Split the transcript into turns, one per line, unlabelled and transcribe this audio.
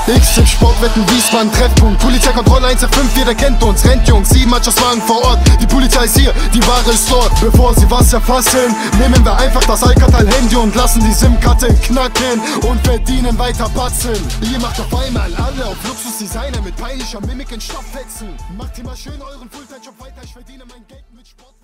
X-tipp Sportwetten, Wiesbaden, Treffpunkt. Polizeikontrolle 115, jeder kennt uns. Rennt Jungs, 7 Mannschaftswagen vor Ort. Die Polizei ist hier, die Ware ist dort. Bevor sie was erfassen, nehmen wir einfach das Alcatel-Handy und lassen die SIM-Karte knacken und verdienen weiter Batzen. Ihr macht auf einmal alle auf Luxusdesigner mit peinlicher Mimik in Stoffwechsel. Macht ihr mal schön euren Fulltime-Job weiter, ich verdiene mein Geld mit Sport.